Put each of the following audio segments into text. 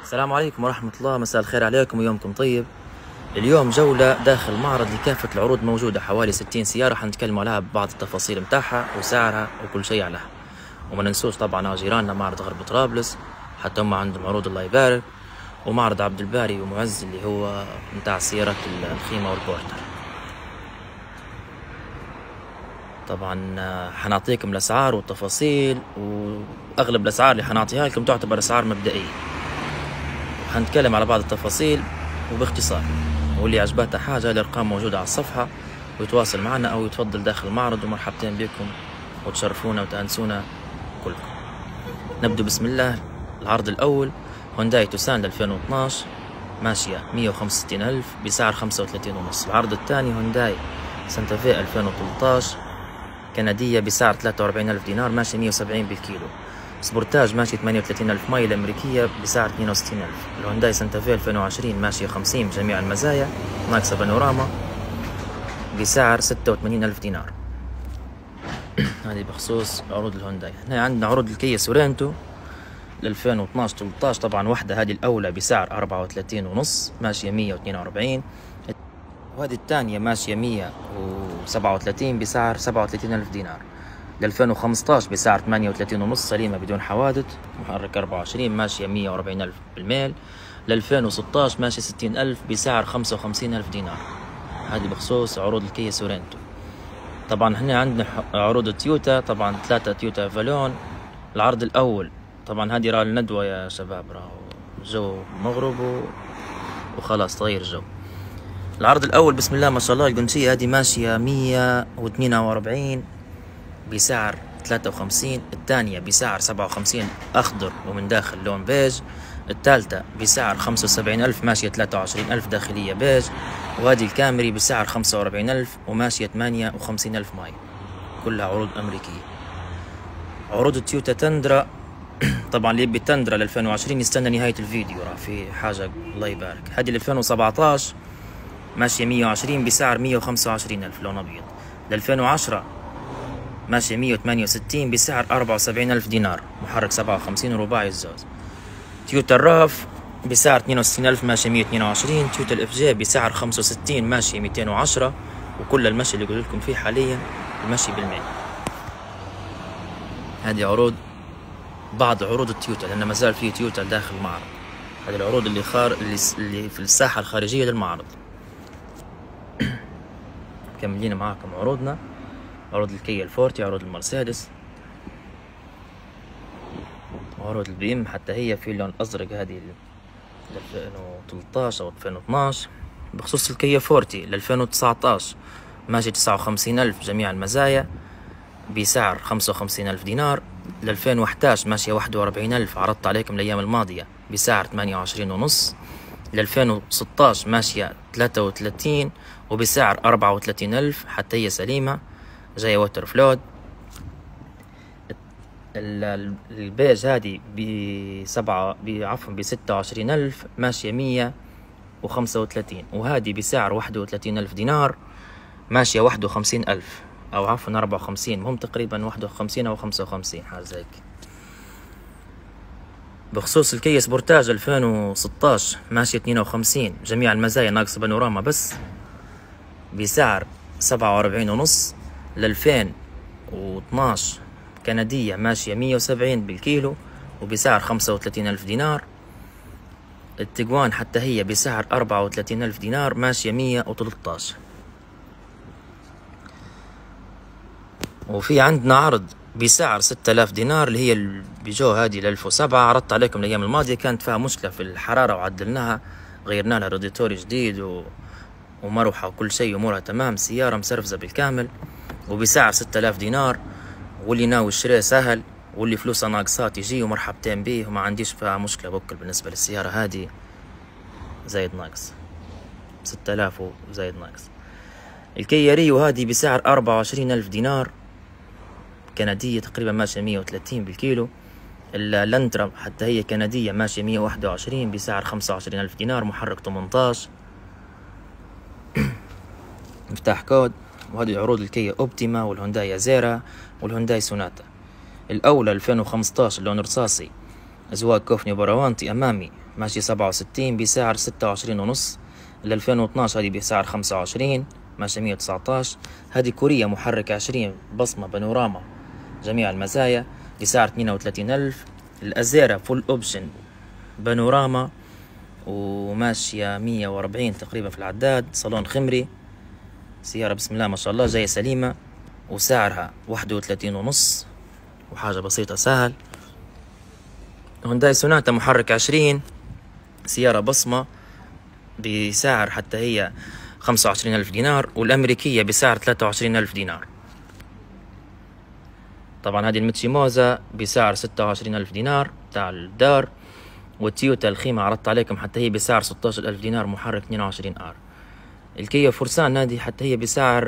السلام عليكم ورحمة الله، مساء الخير عليكم ويومكم طيب. اليوم جولة داخل معرض لكافة العروض موجودة، حوالي 60 سيارة حنتكلم عليها ببعض التفاصيل متاعها وسعرها وكل شيء عليها. وما ننسوش طبعا جيراننا معرض غرب طرابلس، حتى هم عندهم عروض الله يبارك، ومعرض عبد الباري ومعز اللي هو متاع السيارات الخيمة والبورتر. طبعا حنعطيكم الأسعار والتفاصيل، وأغلب الأسعار اللي حنعطيها لكم تعتبر أسعار مبدئية. حنتكلم على بعض التفاصيل وباختصار، واللي عجبته حاجة الأرقام موجودة على الصفحة ويتواصل معنا أو يتفضل داخل المعرض، ومرحبتين بكم وتشرفونا وتأنسونا كلكم. نبدو بسم الله. العرض الأول هونداي توسان 2012 ماشية 165,000 بسعر 35.5. العرض الثاني هونداي سانتا في 2013 كندية بسعر 43,000 دينار ماشية 170 بالكيلو. سبورتاج ماشية 38,000 مايل أمريكية بسعر 62,000. الهونداي سانتا في 2020 ماشية 50 بجميع المزايا ناقصة بانوراما بسعر 86,000 دينار. هذه بخصوص عروض الهونداي. هنا عندنا عروض الكيا سورنتو 2012-13، طبعا واحدة هذه الأولى بسعر 34.5 ماشية 142، وهذه الثانية ماشية 137 بسعر 37,000 دينار. 2015 بسعر 38.5 سليمة بدون حوادث، محرك 24 ماشية 140,000 بالميل. 2016 ماشية 60,000 بسعر 55,000 دينار. هذه بخصوص عروض الكيا سورنتو. طبعا هنا عندنا عروض التويوتا، طبعا 3 تويوتا فالون. العرض الأول طبعا هذه راه الندوة يا شباب، راه جو مغرب وخلاص تغير جو. العرض الأول بسم الله ما شاء الله، القنشية هذه ماشية 142 بسعر 53. الثانية بسعر 57 أخضر ومن داخل لون بيج. الثالثة بسعر 75,000 ماشية 23,000 داخلية بيج. وهذه الكامري بسعر 45,000 وماشية 58,000 ماي، كلها عروض أمريكية. عروض التويوتا تندرا طبعا اللي يبي تندرا 2020 يستنى نهاية الفيديو، راه في حاجة الله يبارك. هذه 2017 ماشية 120 بسعر 125,000 لون أبيض. 2010 ماشية 168 بسعر 74,000 دينار، محرك 57 ورباعي الزوز. تويوتا الراف بسعر 62,000 ماشية 122. تويوتا الاف جي بسعر 65 ماشية 210، وكل المشي اللي قلت لكم فيه حاليا المشي بالميل. هذه عروض بعض عروض التويوتا، لأن ما زال في تويوتا داخل المعرض. هذه العروض اللي في الساحة الخارجية للمعرض. مكملين معاكم عروضنا، عروض الكيا الفورتي، عروض المرسيدس، عروض البي ام، حتى هي في اللون الأزرق هذه 2013 أو 2012. بخصوص الكيا فورتي 2019 ماشي 59,000 جميع المزايا بسعر 55,000 دينار. 2011 ماشية 41,000، عرضت عليكم الأيام الماضية بسعر 28.5. 2016 ماشية 33 وبسعر 34,000، حتى هي سليمة جاية ووتر فلود. البيج هذه ب26,000 ماشية 135، وهذه بسعر 31,000 دينار ماشية 51,000 أو عفوا 54، هم تقريبا 51 أو 55 حاجة زيك. بخصوص الكيا سبورتاج 2016 ماشية 52 جميع المزايا ناقص بانوراما بس بسعر 47.5. 2012 كندية ماشية 170 بالكيلو وبسعر 35,000 دينار. التيغوان حتى هي بسعر 34,000 دينار ماشية 113. وفي عندنا عرض بسعر 6,000 دينار اللي هي البيجو هذه 2007، عرضت عليكم الأيام الماضية، كانت فيها مشكلة في الحرارة وعدلناها، غيرنا لها راديتور جديد ومروحة وكل شيء، أمورها تمام، سيارة مسرفزة بالكامل وبسعر 6,000 دينار. واللي ناوي يشتريه سهل، واللي فلوسه ناقصات يجي ومرحبتين بيه، وما عنديش فيها مشكلة بكل بالنسبة للسيارة هذه، زايد ناقص 6,000 وزايد ناقص. الكيا ريو هذه بسعر 24,000 دينار كندية تقريبا ماشية 130 بالكيلو. اللانترا حتى هي كندية ماشية 121 بسعر 25,000 دينار، محرك 18 مفتاح كود. وهذه عروض الكيا اوبتيما والهونداي ازيرا والهونداي سوناتا. الأولى 2015 اللون رصاصي أزواج كوفني براوانتي أمامي ماشي 67 بسعر 26.5. 2012 هذه بسعر 25 ماشي 119. هذه كورية محرك 20 بصمة بانوراما جميع المزايا بسعر 32,000. الأزيرة فول أوبشن بانوراما وماشية 140 تقريبا في العداد، صالون خمري. سيارة بسم الله ما شاء الله جاية سليمة وسعرها 31.5 وحاجة بسيطة سهل. هونداي سوناتا محرك 20 سيارة بصمة بسعر حتى هي 25,000 دينار، والأمريكية بسعر 23,000 دينار. طبعا هذه المتشيموزا بسعر 26,000 دينار بتاع الدار، والتيوتا الخيمة عرضت عليكم حتى هي بسعر 16,000 دينار محرك 22R. الكيا فورسان هذه حتى هي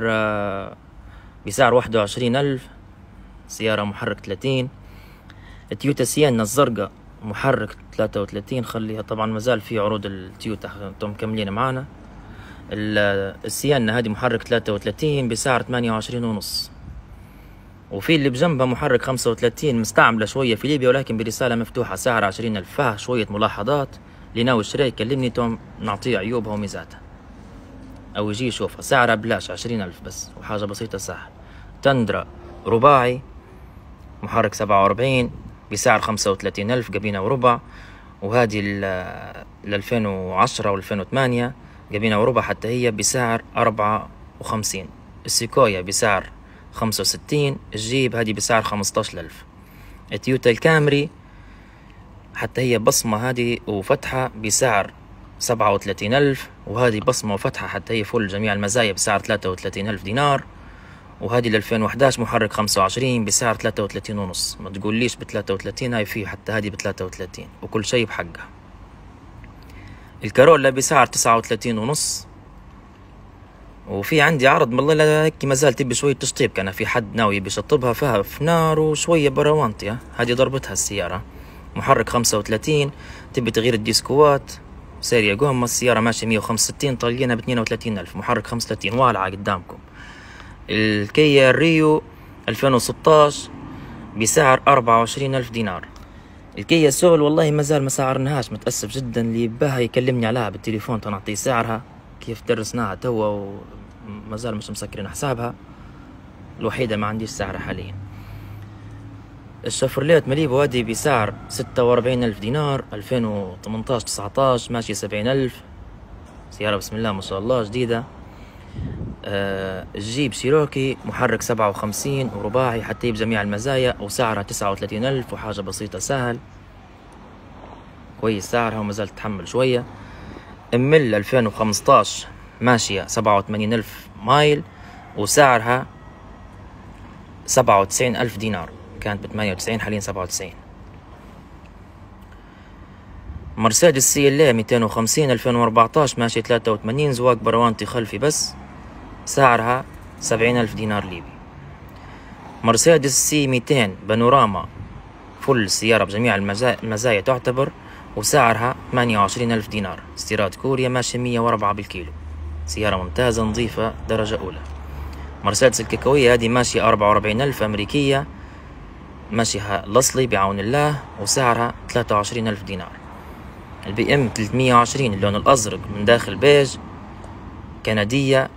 بسعر 21,000 سيارة محرك 30. التيوتا سيانا الزرقاء محرك 33 خليها، طبعا مازال في عروض التيوتا انتم مكملين معانا. السيانا هذه محرك 33 بسعر 28.5. وفي اللي بجنبها محرك 35 مستعملة شوية في ليبيا ولكن برسالة مفتوحة سعر 20,000. فيها شوية ملاحظات، اللي ناوي يشتري يكلمني توم نعطيه عيوبها وميزاتها أو يجي يشوفها. سعرها بلاش 20,000 بس وحاجة بسيطة سهل. تندرا رباعي محرك 47 بسعر 35,000 قبينة وربع، وهذه 2010 و 2008 قبينة وربع حتى هي بسعر 54. السيكويا بسعر 65. الجيب هذه بسعر 15,000. التويوتا الكامري حتى هي بصمة هذه وفتحة بسعر 37,000، وهذه بصمة وفتحة حتى هي فل جميع المزايا بسعر 33,000 دينار. وهذه 2011 محرك 25 بسعر 33.5. ما تقوليش ب33، هاي فيه حتى هذه ب33 وكل شيء بحقها. الكارولا بسعر 39.5. وفي عندي عرض والله هيك ما زال تبي شوية تشطيب، كان في حد ناوي بيشطبها فيها فنار وشوية براوانتي. هذه ضربتها السيارة محرك 35 تبي تغيير الديسكوات سيريا قوم. السيارة ماشية 165 طالينها ب32,000 محرك 35 والعة قدامكم. الكيا ريو 2016 بسعر 24,000 دينار. الكيا سول والله ما زال ما سعرناهاش، متأسف جدا. اللي يباها يكلمني عليها بالتليفون تنعطيه سعرها كيف درسناها توا وما زال مش مسكرين حسابها. الوحيدة ما عنديش سعرها حاليا. الشفرليت ماليبو هذه بسعر 46,000 دينار 2018-19 ماشي 70,000. سيارة بسم الله ما شاء الله جديدة. الجيب شيروكي محرك 57 ورباعي حتى بجميع المزايا وسعرها 39,000 وحاجة بسيطة سهل كويس سعرها وما زالت تتحمل شوية. امل 2015 ماشية 87,000 مايل وسعرها 97,000 دينار، كانت ب98 حاليا 97. مرسيدس سي ال 250 2014 ماشي 83 زواج براوانتي خلفي بس سعرها 70,000 دينار ليبي. مرسيدس سي 200 بانوراما فل سيارة بجميع المزايا تعتبر وسعرها 28,000 دينار استيراد كوريا ماشي 104 بالكيلو، سيارة ممتازة نظيفة درجة أولى. مرسيدس الكيكوية هذه ماشية 44,000 أمريكية ماشيها الأصلي بعون الله وسعرها 23,000 دينار. البي ام 320 اللون الأزرق من داخل بيج كندية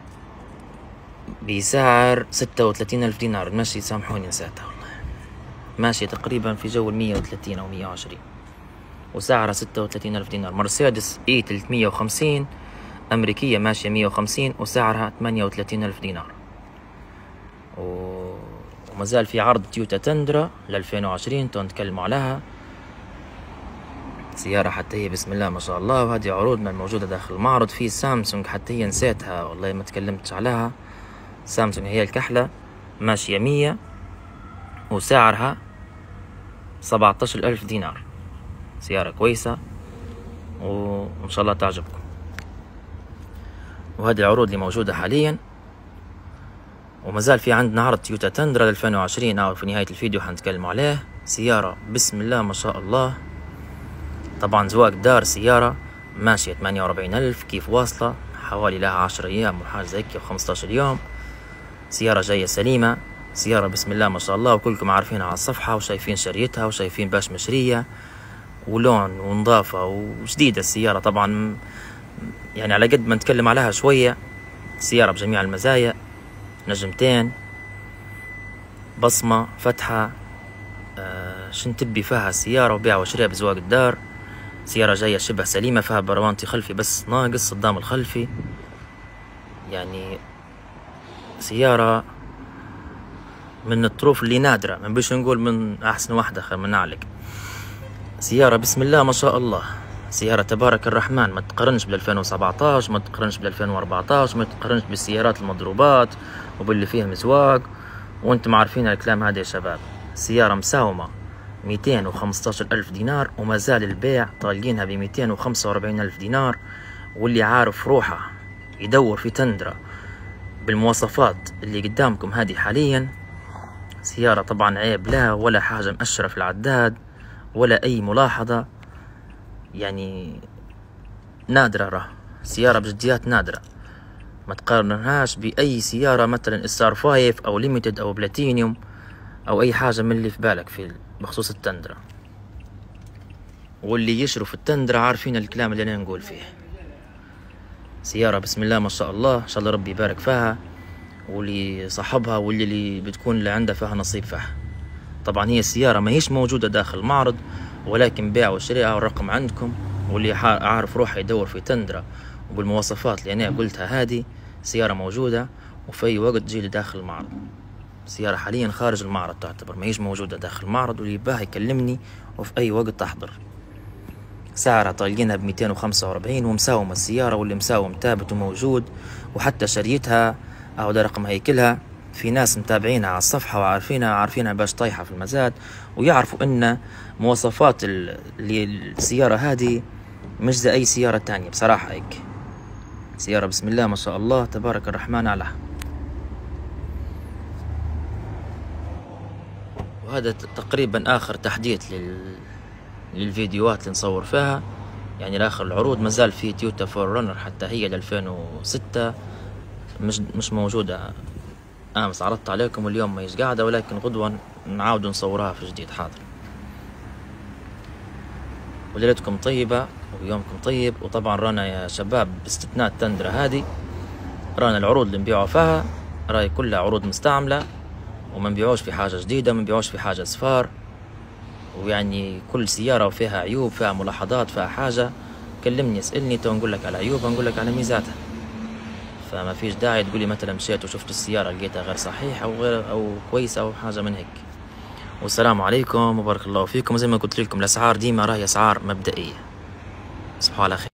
بسعر 36,000 دينار. المشي سامحوني نسيتها والله، ماشية تقريبا في جو 130 أو 120 وسعرها 36,000 دينار. مرسيدس اي 350 أمريكية ماشية 150 وسعرها 38,000 دينار. ومازال في عرض تويوتا تندرا ل 2020 نتكلموا عليها، سيارة حتى هي بسم الله ما شاء الله. وهذه عروضنا الموجودة داخل المعرض. في سامسونج حتى هي نسيتها والله ما تكلمتش عليها. سامسونج هي الكحلة ماشية 100 وسعرها 17,000 دينار، سيارة كويسة وإن شاء الله تعجبكم. وهذه العروض اللي موجودة حاليا. ومازال في عندنا عرض تويوتا تندرا 2020 أو في نهاية الفيديو حنتكلم عليه. سيارة بسم الله ما شاء الله، طبعا زواج دار سيارة ماشية 48,000 كيف واصلة حوالي لها 10 أيام وحاجة زي كيف 15 يوم. سيارة جاية سليمة سيارة بسم الله ما شاء الله، وكلكم عارفينها على الصفحة وشايفين شريتها وشايفين باش مشرية ولون ونظافة وجديدة السيارة طبعا. يعني على قد ما نتكلم عليها شوية، سيارة بجميع المزايا، نجمتين، بصمة، فتحة، شن تبي فيها السيارة، وبيع وشراء بزواج الدار. سيارة جاية شبه سليمة، فيها بروانتي خلفي بس ناقص صدام الخلفي. يعني سيارة من الطروف اللي نادرة، ما بيش نقول من أحسن واحدة خير من عليك. سيارة بسم الله ما شاء الله، سيارة تبارك الرحمن، ما تقارنش بال2017، ما تقارنش بال2014، ما تقارنش بالسيارات المضروبات وباللي فيها مزواج، وانتم عارفين الكلام هذا يا شباب. سيارة مساومة 215,000 دينار، وما زال البيع طالقينها ب245,000 دينار. واللي عارف روحه يدور في تندرا بالمواصفات اللي قدامكم هذه حاليا. سيارة طبعا عيب لا ولا حاجة مأشرة في العداد ولا أي ملاحظة، يعني نادرة، سيارة بجديات نادرة، ما تقارنهاش بأي سيارة مثلا SR 5 أو ليميتد أو بلاتينيوم أو أي حاجة من اللي في بالك في بخصوص التندرا. واللي يشروا في التندرا عارفين الكلام اللي أنا نقول فيه. سيارة بسم الله ما شاء الله، إن شاء الله ربي يبارك فيها، واللي صاحبها واللي بتكون اللي عندها فيها نصيب فيها. طبعا هي السيارة ما هيش موجودة داخل المعرض، ولكن بيع وشراء والرقم عندكم. واللي عارف روحه يدور في تندرا وبالمواصفات اللي أنا قلتها هذه، سيارة موجودة وفي أي وقت تجي لداخل المعرض. سيارة حاليا خارج المعرض تعتبر، ما هيش موجودة داخل المعرض، واللي يباه يكلمني وفي أي وقت تحضر. سعرها طالقينها ب245 ومساومة السيارة، واللي مساوم ثابت وموجود، وحتى شريتها أو ده رقم هيكلها. في ناس متابعينها على الصفحة وعارفينها باش طايحة في المزاد، ويعرفوا ان مواصفات اللي السيارة هذه مش زي اي سيارة تانية بصراحة. هيك سيارة بسم الله ما شاء الله تبارك الرحمن عليها. وهذا تقريبا اخر تحديث للفيديوهات اللي نصور فيها. يعني لاخر العروض مازال في تويوتا فور رانر حتى هي 2006 مش موجودة. امس عرضت عليكم واليوم ما هيش قاعدة، ولكن غدوة نعاود نصورها في جديد. حاضر. وليلتكم طيبة ويومكم طيب. وطبعا رانا يا شباب باستثناء التندرا هذه، رانا العروض اللي نبيعوا فيها راي كلها عروض مستعملة، وما نبيعوش في حاجة جديدة، ما نبيعوش في حاجة صفار. ويعني كل سيارة فيها عيوب، فيها ملاحظات، فيها حاجة كلمني اسألني تو نقول لك على عيوبها، نقول لك على ميزاتها. فما فيش داعي تقولي مثلا مشيت وشفت السيارة لقيتها غير صحيح أو غير أو كويسة أو حاجة من هيك. والسلام عليكم وبارك الله فيكم. زي ما قلت لكم الأسعار ديما راهي أسعار مبدئية. تصبحوا على خير.